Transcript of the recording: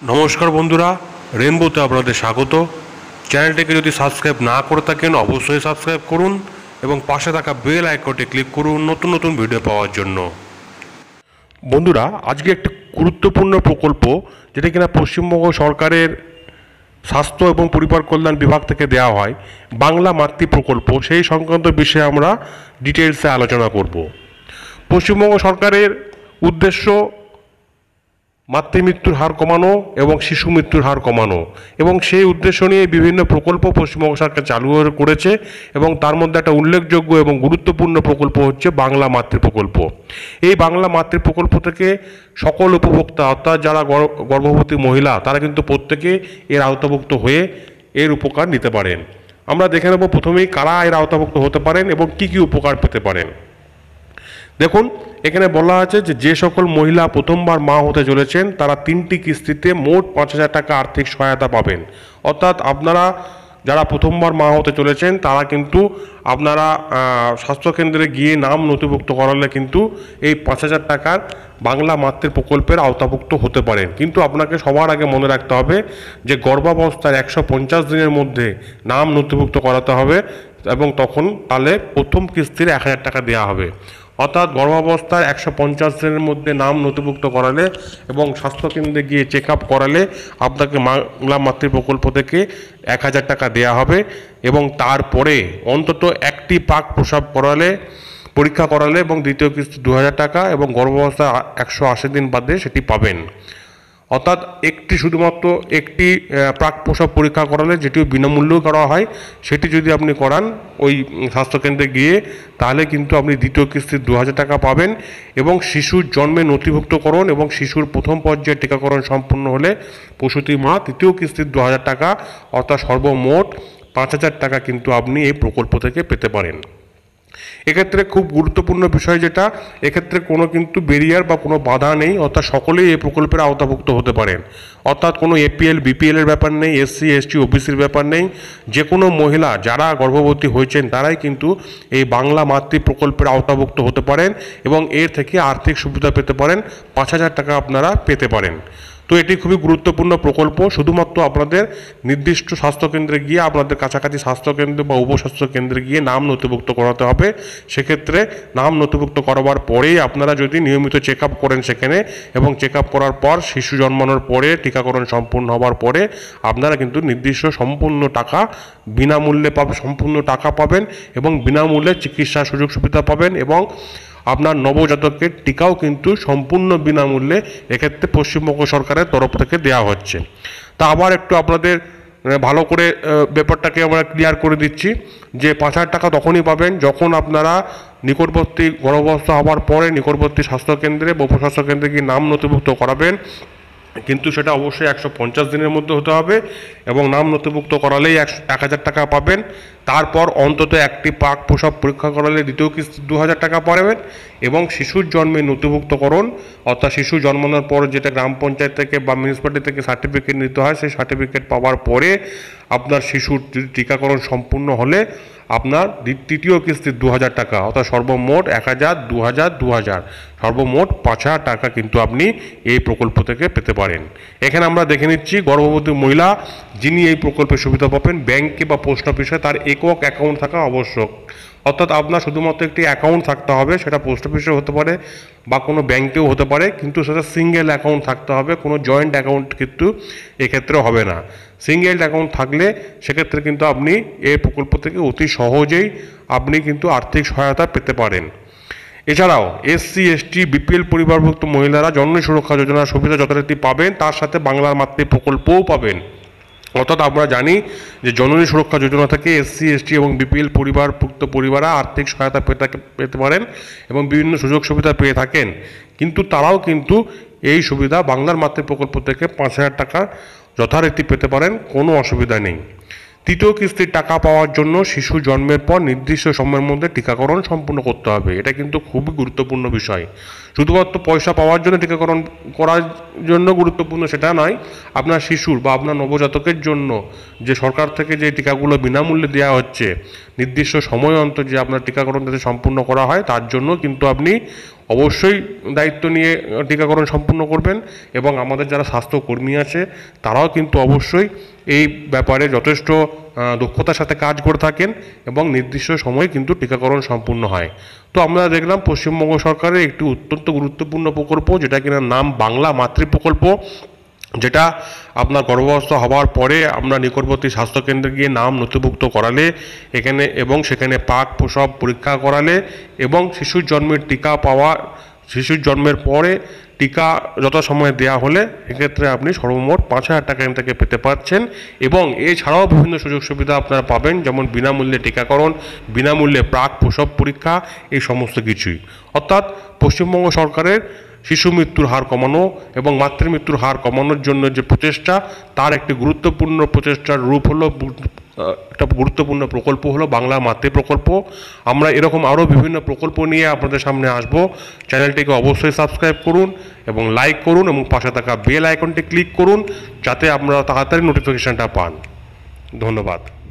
নমস্কার বন্ধুরা, রেনবোতে আপনাদের স্বাগত। চ্যানেলটিকে যদি সাবস্ক্রাইব না করে থাকেন অবশ্যই সাবস্ক্রাইব করুন এবং পাশে থাকা বেল আইকনটি ক্লিক করুন নতুন নতুন ভিডিও পাওয়ার জন্য। বন্ধুরা, আজকে একটা গুরুত্বপূর্ণ প্রকল্প যেটা কিনা পশ্চিমবঙ্গ সরকারের স্বাস্থ্য এবং পরিবার কল্যাণ বিভাগ থেকে দেওয়া হয়, বাংলা মাতৃ প্রকল্প, সেই সংক্রান্ত বিষয়ে আমরা ডিটেলসে আলোচনা করব। পশ্চিমবঙ্গ সরকারের উদ্দেশ্য মাতৃমৃত্যুর হার কমানো এবং শিশু মৃত্যুর হার কমানো, এবং সেই উদ্দেশ্য নিয়ে বিভিন্ন প্রকল্প পশ্চিমবঙ্গ সরকার চালু করেছে এবং তার মধ্যে একটা উল্লেখযোগ্য এবং গুরুত্বপূর্ণ প্রকল্প হচ্ছে বাংলা মাতৃ প্রকল্প। এই বাংলা মাতৃ প্রকল্প থেকে সকল উপভোক্তা অর্থাৎ যারা গর্ভবতী মহিলা তারা কিন্তু প্রত্যেকে এর আওতাভুক্ত হয়ে এর উপকার নিতে পারেন। আমরা দেখে নেব প্রথমেই কারা এর আওতাভুক্ত হতে পারেন এবং কি কি উপকার পেতে পারেন। দেখুন, এখানে বলা আছে যে সকল মহিলা প্রথমবার মা হতে চলেছেন তারা 3টি কিস্তিতে মোট 5,000 টাকা আর্থিক সহায়তা পাবেন। অর্থাৎ আপনারা যারা প্রথমবার মা হতে চলেছেন তারা কিন্তু আপনারা স্বাস্থ্যকেন্দ্রে গিয়ে নাম নথিভুক্ত করালে কিন্তু এই 5,000 টাকার বাংলা মাতৃ প্রকল্পের আওতাভুক্ত হতে পারেন। কিন্তু আপনাকে সবার আগে মনে রাখতে হবে যে গর্ভাবস্থার 150 দিনের মধ্যে নাম নথিভুক্ত করাতে হবে এবং তখন তাহলে প্রথম কিস্তির 1,000 টাকা দেওয়া হবে। অর্থাৎ গর্ভাবস্থার 150 দিনের মধ্যে নাম নথিভুক্ত করালে এবং স্বাস্থ্যকেন্দ্রে গিয়ে চেক আপ করালে আপনাকে বাংলা মাতৃ প্রকল্প থেকে 1,000 টাকা দেওয়া হবে এবং তারপরে অন্তত একটি পাক প্রসব করালে পরীক্ষা করালে এবং দ্বিতীয় কিস্তি 2,000 টাকা এবং গর্ভাবস্থা 180 দিন বাদে সেটি পাবেন। অর্থাৎ শুধুমাত্র একটি প্রাক প্রসব পরীক্ষা করালে, যেটিও বিনামূল্যেও করা হয়, সেটি যদি আপনি করান ওই স্বাস্থ্যকেন্দ্রে গিয়ে তাহলে কিন্তু আপনি দ্বিতীয় কিস্তির 2,000 টাকা পাবেন এবং শিশুর জন্মে নথিভুক্তকরণ এবং শিশুর প্রথম পর্যায়ে টিকাকরণ সম্পূর্ণ হলে প্রসূতি মা তৃতীয় কিস্তির 2,000 টাকা অর্থাৎ সর্বমোট 5,000 টাকা কিন্তু আপনি এই প্রকল্প থেকে পেতে পারেন। এক্ষেত্রে খুব গুরুত্বপূর্ণ বিষয় যেটা, এক্ষেত্রে কোনো কিন্তু ব্যারিয়ার বা কোনো বাধা নেই, অর্থাৎ সকলেই এই প্রকল্পের আওতাভুক্ত হতে পারেন। অর্থাৎ কোনো এপিএল বিপিএল এর ব্যাপার নেই, এসসি এসটি ওবিসির ব্যাপার নেই, যে কোনো মহিলা যারা গর্ভবতী হয়েছেন তারাই কিন্তু এই বাংলা মাতৃ প্রকল্পের আওতাভুক্ত হতে পারেন এবং এর থেকে আর্থিক সুবিধা পেতে পারেন, 5,000 টাকা আপনারা পেতে পারেন। তো এটি খুবই গুরুত্বপূর্ণ প্রকল্প। শুধুমাত্র আপনাদের নির্দিষ্ট স্বাস্থ্যকেন্দ্রে গিয়ে, আপনাদের কাছাকাছি স্বাস্থ্যকেন্দ্র বা উপস্বাস্থ্য কেন্দ্রে গিয়ে নাম নথিভুক্ত করাতে হবে। সেক্ষেত্রে নাম নথিভুক্ত করাবার পরেই আপনারা যদি নিয়মিত চেক আপ করেন সেখানে এবং চেক আপ করার পর শিশু জন্মানোর পরে টিকাকরণ সম্পূর্ণ হওয়ার পরে আপনারা কিন্তু নির্দিষ্ট সম্পূর্ণ টাকা বিনামূল্যে সম্পূর্ণ টাকা পাবেন এবং বিনামূল্যে চিকিৎসার সুযোগ সুবিধা পাবেন এবং আপনার নবজাতকের টিকাও কিন্তু সম্পূর্ণ বিনামূল্যে এক্ষেত্রে পশ্চিমবঙ্গ সরকারের তরফ থেকে দেওয়া হচ্ছে। তা আবার একটু আপনাদের ভালো করে ব্যাপারটাকে আমরা ক্লিয়ার করে দিচ্ছি যে 5,000 টাকা তখনই পাবেন যখন আপনারা নিকটবর্তী গর্ভাবস্থা হওয়ার পরে নিকটবর্তী স্বাস্থ্যকেন্দ্রে বা উপস্বাস্থ্যকেন্দ্রে গিয়ে নাম নথিভুক্ত করাবেন, কিন্তু সেটা অবশ্যই 150 দিনের মধ্যে হতে হবে এবং নাম নথিভুক্ত করালেই 1,000 টাকা পাবেন। তারপর অন্তত একটি পাক প্রসব পরীক্ষা করালে দ্বিতীয় কিস্তি 2,000 টাকা পাবেন এবং শিশুর জন্মে নথিভুক্তকরণ অর্থাৎ শিশু জন্মানোর পর যেটা গ্রাম পঞ্চায়েত থেকে বা মিউনিসিপ্যালিটি থেকে সার্টিফিকেট নিতে হয়, সেই সার্টিফিকেট পাওয়ার পরে আপনার শিশুর টিকাকরণ সম্পূর্ণ হলে আপনার তৃতীয় কিস্তির 2,000 টাকা অর্থাৎ সর্বমোট 1,000, 2,000, 2,000 সর্বমোট 5,000 টাকা কিন্তু আপনি এই প্রকল্প থেকে পেতে পারেন। এখানে আমরা দেখে নিচ্ছি গর্ভবতী মহিলা যিনি এই প্রকল্পের সুবিধা পাবেন, ব্যাংকে বা পোস্ট অফিসে তার একক অ্যাকাউন্ট থাকা আবশ্যক। অর্থাৎ আপনার শুধুমাত্র একটি অ্যাকাউন্ট থাকতে হবে, সেটা পোস্ট অফিসেও হতে পারে বা কোনো ব্যাংকেও হতে পারে, কিন্তু সেটা সিঙ্গেল অ্যাকাউন্ট থাকতে হবে, কোনো জয়েন্ট অ্যাকাউন্ট কিন্তু এক্ষেত্রে হবে না। সিঙ্গেল অ্যাকাউন্ট থাকলে সেক্ষেত্রে কিন্তু আপনি এই প্রকল্প থেকে অতি সহজেই আপনি কিন্তু আর্থিক সহায়তা পেতে পারেন। এছাড়াও এসসি এসটি বিপিএল পরিবারভুক্ত মহিলারা জননী সুরক্ষা যোজনার সুবিধা যথারীতি পাবেন, তার সাথে বাংলার মাতৃ প্রকল্পও পাবেন। অর্থাৎ আমরা জানি যে জননী সুরক্ষা যোজনা থেকে এসসি এসটি এবং বিপিএল পরিবারভুক্ত পরিবাররা আর্থিক সহায়তা পেতে পারেন এবং বিভিন্ন সুযোগ সুবিধা পেয়ে থাকেন, কিন্তু তারাও কিন্তু এই সুবিধা বাংলার মাতৃ প্রকল্প থেকে 5,000 টাকা যথারীতি পেতে পারেন, কোনো অসুবিধা নেই। তৃতীয় কিস্তির টাকা পাওয়ার জন্য শিশু জন্মের পর নির্দিষ্ট সময়ের মধ্যে টিকাকরণ সম্পূর্ণ করতে হবে। এটা কিন্তু খুবই গুরুত্বপূর্ণ বিষয়। শুধুমাত্র পয়সা পাওয়ার জন্য টিকাকরণ করার জন্য গুরুত্বপূর্ণ সেটা নয়, আপনার শিশুর বা আপনার নবজাতকের জন্য যে সরকার থেকে যে টিকাগুলো বিনামূল্যে দেওয়া হচ্ছে, নির্দিষ্ট সময় অন্তর যে আপনার টিকাকরণ যাতে সম্পূর্ণ করা হয় তার জন্য কিন্তু আপনি অবশ্যই দায়িত্ব নিয়ে টিকাকরণ সম্পূর্ণ করবেন এবং আমাদের যারা স্বাস্থ্যকর্মী আছে তারাও কিন্তু অবশ্যই এই ব্যাপারে যথেষ্ট দক্ষতার সাথে কাজ করে থাকেন এবং নির্দিষ্ট সময়ে কিন্তু টিকাকরণ সম্পূর্ণ হয়। তো আমরা দেখলাম পশ্চিমবঙ্গ সরকারের একটি অত্যন্ত গুরুত্বপূর্ণ প্রকল্প, যেটা কিনা নাম বাংলা মাতৃ প্রকল্প, যেটা আপনার গর্ভস্থ হওয়ার পরে আমরা নিকটবর্তী স্বাস্থ্যকেন্দ্রে গিয়ে নাম নথিভুক্ত করালে এখানে এবং সেখানে পাক প্রসব পরীক্ষা করালে এবং শিশুর জন্মের টিকা পাওয়া, শিশুর জন্মের পরে টিকা যথাসময়ে দেওয়া হলে এক্ষেত্রে আপনি সর্বমোট 5,000 টাকা এখান থেকে পেতে পারছেন। এবং এছাড়াও বিভিন্ন সুযোগ সুবিধা আপনারা পাবেন, যেমন বিনামূল্যে টিকাকরণ, বিনামূল্যে প্রাক প্রসব পরীক্ষা, এই সমস্ত কিছুই। অর্থাৎ পশ্চিমবঙ্গ সরকারের শিশু মৃত্যুর হার কমানো এবং মাতৃমৃত্যুর হার কমানোর জন্য যে প্রচেষ্টা, তার একটি গুরুত্বপূর্ণ প্রচেষ্টার রূপ হলো একটা গুরুত্বপূর্ণ প্রকল্প হলো বাংলা মাতৃ প্রকল্প। আমরা এরকম আরও বিভিন্ন প্রকল্প নিয়ে আপনাদের সামনে আসব। চ্যানেলটিকে অবশ্যই সাবস্ক্রাইব করুন এবং লাইক করুন এবং পাশে থাকা বেল আইকনটি ক্লিক করুন, যাতে আপনারা তাড়াতাড়ি নোটিফিকেশানটা পান। ধন্যবাদ।